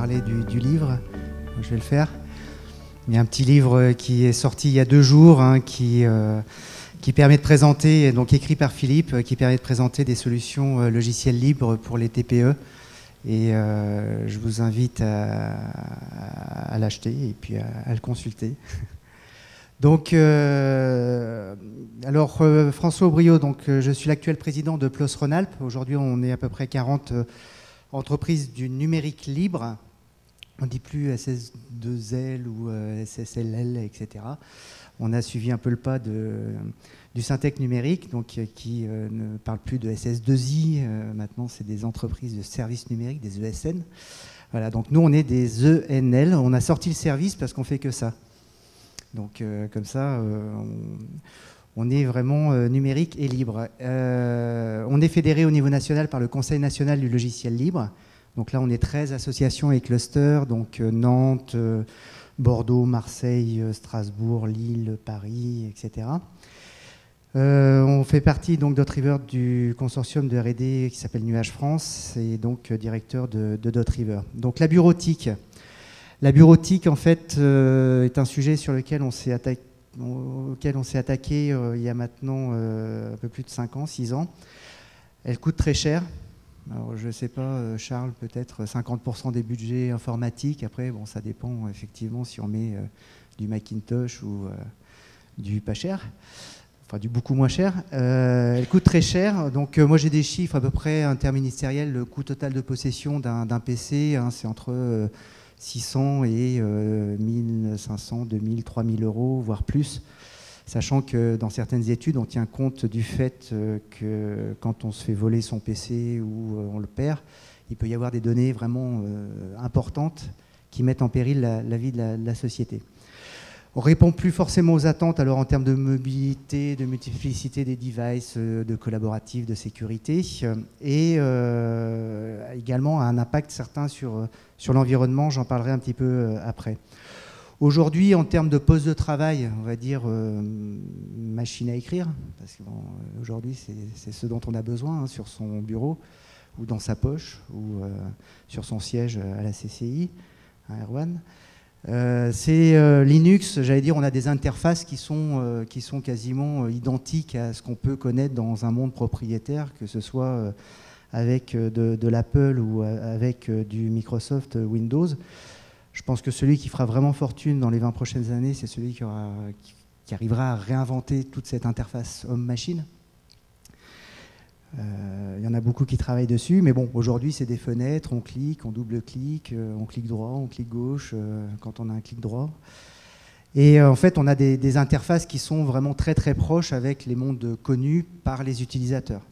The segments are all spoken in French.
parler du livre. Je vais le faire. Il y a un petit livre qui est sorti il y a 2 jours, hein, qui permet de présenter, donc écrit par Philippe, qui permet de présenter des solutions logicielles libres pour les TPE. Et je vous invite à l'acheter et puis à le consulter. Donc, François Aubriot, donc, je suis l'actuel président de PLOS Rhône-Alpes. Aujourd'hui, on est à peu près 40 entreprises du numérique libre. On ne dit plus SS2L ou SSLL, etc. On a suivi un peu le pas du Syntec numérique, donc, qui ne parle plus de SS2I. Maintenant, c'est des entreprises de services numériques, des ESN. Voilà, donc nous, on est des ENL. On a sorti le service parce qu'on fait que ça. Donc, comme ça, on est vraiment numérique et libre. On est fédéré au niveau national par le Conseil national du logiciel libre. Donc là, on est 13 associations et clusters, donc Nantes, Bordeaux, Marseille, Strasbourg, Lille, Paris, etc. On fait partie donc d'Dotriver du consortium de R&D qui s'appelle Nuage France et donc directeur de Dotriver. Donc la bureautique. La bureautique, en fait, est un sujet sur lequel on s'est attaqué, il y a maintenant un peu plus de 5 ans, 6 ans. Elle coûte très cher. Alors, je ne sais pas, Charles, peut-être 50% des budgets informatiques. Après, bon, ça dépend effectivement si on met du Macintosh ou du pas cher, enfin du beaucoup moins cher. Elle coûte très cher. Donc, moi, j'ai des chiffres à peu près interministériels. Le coût total de possession d'un PC, hein, c'est entre 600 et 1500, 2000, 3000 euros, voire plus. Sachant que dans certaines études, on tient compte du fait que quand on se fait voler son PC ou on le perd, il peut y avoir des données vraiment importantes qui mettent en péril la vie de la société. On ne répond plus forcément aux attentes alors en termes de mobilité, de multiplicité des devices, de collaboratif, de sécurité, et également un impact certain sur l'environnement, j'en parlerai un petit peu après. Aujourd'hui, en termes de poste de travail, on va dire machine à écrire, parce qu'aujourd'hui, c'est ce dont on a besoin, hein, sur son bureau, ou dans sa poche, ou sur son siège à la CCI, à Erwan. C'est Linux, j'allais dire, on a des interfaces qui sont quasiment identiques à ce qu'on peut connaître dans un monde propriétaire, que ce soit avec de l'Apple ou avec du Microsoft Windows. Je pense que celui qui fera vraiment fortune dans les 20 prochaines années, c'est celui qui arrivera à réinventer toute cette interface homme-machine. Il y en a beaucoup qui travaillent dessus, mais bon, aujourd'hui, c'est des fenêtres, on clique, on double-clique, on clique droit, on clique gauche, quand on a un clic droit. Et en fait, on a des interfaces qui sont vraiment très très proches avec les mondes connus par les utilisateurs.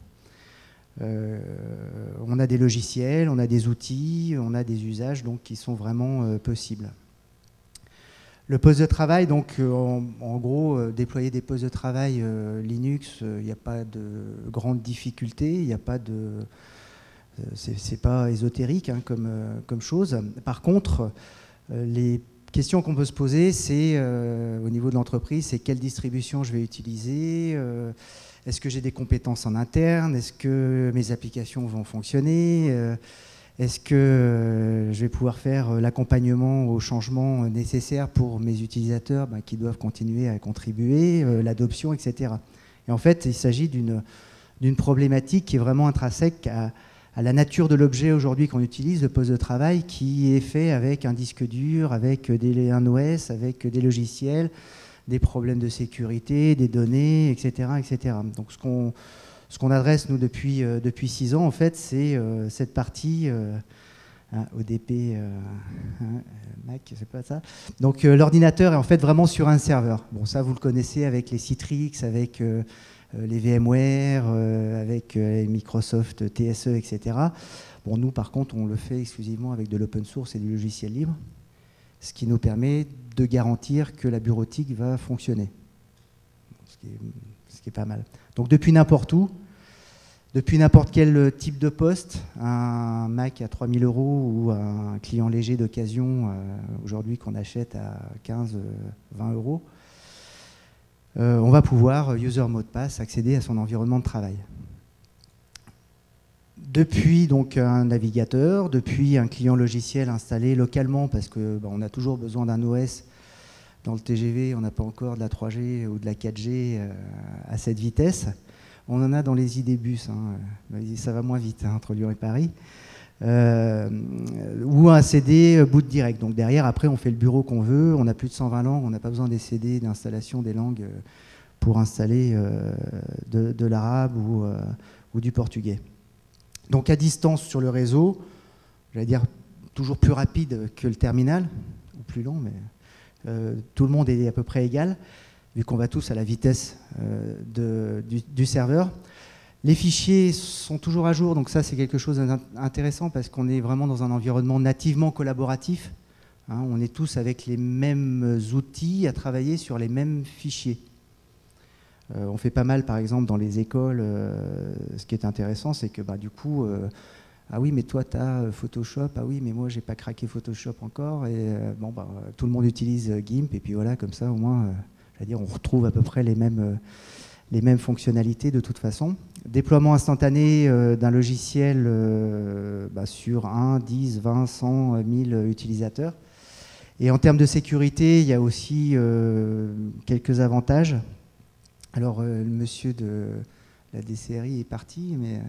On a des logiciels, on a des outils, on a des usages donc, qui sont vraiment possibles. Le poste de travail, donc en gros, déployer des postes de travail Linux, il n'y a pas de grande difficulté, il n'y a pas de... c'est pas ésotérique, hein, comme chose. Par contre, les questions qu'on peut se poser, c'est au niveau de l'entreprise, c'est quelle distribution je vais utiliser, est-ce que j'ai des compétences en interne, est-ce que mes applications vont fonctionner, est-ce que je vais pouvoir faire l'accompagnement aux changements nécessaires pour mes utilisateurs qui doivent continuer à contribuer, l'adoption, etc. Et en fait, il s'agit d'une problématique qui est vraiment intrinsèque à la nature de l'objet aujourd'hui qu'on utilise, le poste de travail, qui est fait avec un disque dur, avec un OS, avec des logiciels, des problèmes de sécurité, des données, etc. etc. Donc ce qu'on adresse, nous, depuis 6 ans, en fait, c'est cette partie ODP, Mac, c'est pas ça. Donc l'ordinateur est en fait vraiment sur un serveur. Bon, ça, vous le connaissez avec les Citrix, avec les VMware, avec les Microsoft TSE, etc. Bon, nous, par contre, on le fait exclusivement avec de l'open source et du logiciel libre, ce qui nous permet de garantir que la bureautique va fonctionner, ce qui est pas mal. Donc depuis n'importe où, depuis n'importe quel type de poste, un Mac à 3000 € ou un client léger d'occasion aujourd'hui qu'on achète à 15-20 €, on va pouvoir, user mot de passe, accéder à son environnement de travail. Depuis donc un navigateur, depuis un client logiciel installé localement, parce que on a toujours besoin d'un OS. Dans le TGV, on n'a pas encore de la 3G ou de la 4G à cette vitesse. On en a dans les idébus, ça va moins vite entre Lyon et Paris. Ou un CD boot direct. Donc derrière, après, on fait le bureau qu'on veut. On a plus de 120 langues. On n'a pas besoin des CD d'installation des langues pour installer de l'arabe ou du portugais. Donc à distance sur le réseau, j'allais dire toujours plus rapide que le terminal, ou plus long, mais tout le monde est à peu près égal, vu qu'on va tous à la vitesse du serveur. Les fichiers sont toujours à jour, donc ça c'est quelque chose d'intéressant parce qu'on est vraiment dans un environnement nativement collaboratif. On est tous avec les mêmes outils à travailler sur les mêmes fichiers. On fait pas mal, par exemple, dans les écoles. Ce qui est intéressant, c'est que du coup, ah oui, mais toi, tu as Photoshop. Ah oui, mais moi, j'ai pas craqué Photoshop encore. Et tout le monde utilise GIMP. Et puis voilà, comme ça, au moins, on retrouve à peu près les mêmes fonctionnalités de toute façon. Déploiement instantané d'un logiciel sur 1, 10, 20, 100, 1000 utilisateurs. Et en termes de sécurité, il y a aussi quelques avantages. Alors, le monsieur de la DCRI est parti, mais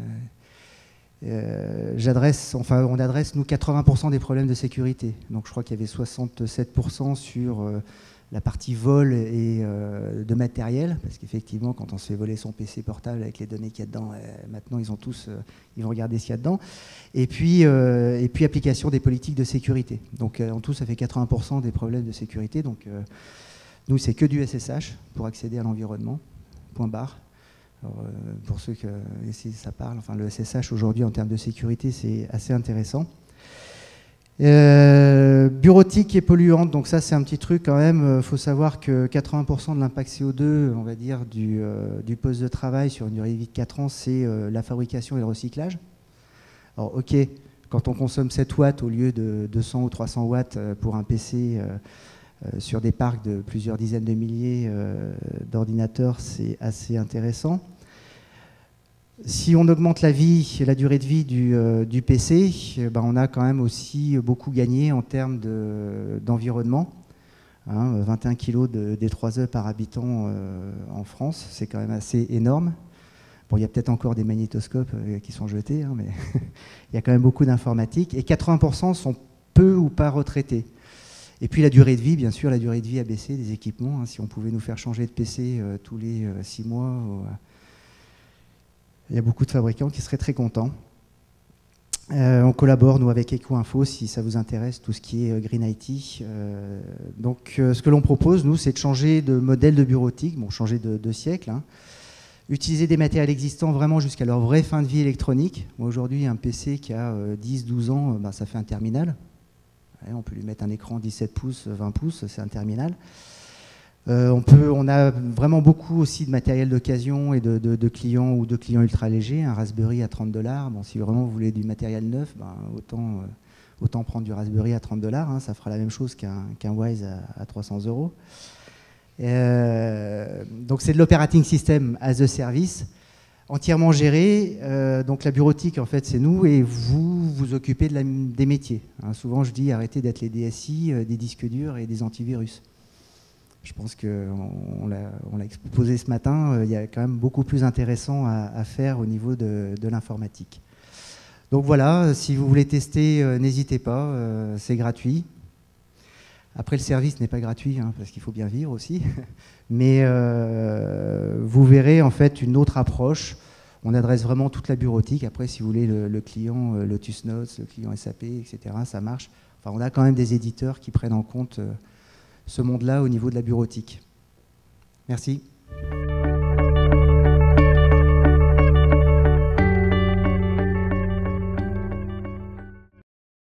on adresse, nous, 80% des problèmes de sécurité. Donc, je crois qu'il y avait 67% sur la partie vol et de matériel, parce qu'effectivement, quand on se fait voler son PC portable avec les données qu'il y a dedans, maintenant, ils vont regarder ce qu'il y a dedans. Et puis, application des politiques de sécurité. Donc, en tout, ça fait 80% des problèmes de sécurité. Donc, nous, c'est que du SSH pour accéder à l'environnement, point barre. Alors, pour ceux ici ça parle, le SSH aujourd'hui en termes de sécurité, c'est assez intéressant. Bureautique et polluante, donc ça c'est un petit truc quand même. Il faut savoir que 80% de l'impact CO2, on va dire, du poste de travail sur une durée de vie de 4 ans, c'est la fabrication et le recyclage. Alors ok, quand on consomme 7 watts au lieu de 200 ou 300 watts pour un PC sur des parcs de plusieurs dizaines de milliers d'ordinateurs, c'est assez intéressant. Si on augmente la durée de vie du PC, on a quand même aussi beaucoup gagné en termes d'environnement. 21 kg D3E par habitant en France, c'est quand même assez énorme. Bon, il y a peut-être encore des magnétoscopes qui sont jetés, mais il y a quand même beaucoup d'informatique. Et 80% sont peu ou pas retraités. Et puis la durée de vie, bien sûr, la durée de vie a baissé des équipements. Si on pouvait nous faire changer de PC tous les 6 mois, il y a beaucoup de fabricants qui seraient très contents. On collabore, nous, avec EcoInfo, si ça vous intéresse, tout ce qui est Green IT. Donc, ce que l'on propose, nous, c'est de changer de modèle de bureautique, changer de siècle, utiliser des matériels existants vraiment jusqu'à leur vraie fin de vie électronique. Aujourd'hui, un PC qui a 10-12 ans, ça fait un terminal. On peut lui mettre un écran 17 pouces, 20 pouces, c'est un terminal. On a vraiment beaucoup aussi de matériel d'occasion et de clients ou de clients ultra légers. Un Raspberry à 30 $. Si vraiment vous voulez du matériel neuf, autant prendre du Raspberry à 30 $. Ça fera la même chose qu'un Wise à 300 €. Donc c'est de l'operating system as a service, entièrement géré. Donc la bureautique, en fait, c'est nous et vous vous occupez des métiers. Souvent, je dis arrêtez d'être les DSI, des disques durs et des antivirus. Je pense qu'on l'a exposé ce matin, il y a quand même beaucoup plus intéressant à faire au niveau de l'informatique. Donc voilà, si vous voulez tester, n'hésitez pas, c'est gratuit. Après, le service n'est pas gratuit, parce qu'il faut bien vivre aussi. Mais vous verrez en fait une autre approche. On adresse vraiment toute la bureautique. Après, si vous voulez le client Lotus Notes, le client SAP, etc., ça marche. Enfin, on a quand même des éditeurs qui prennent en compte ce monde-là au niveau de la bureautique. Merci.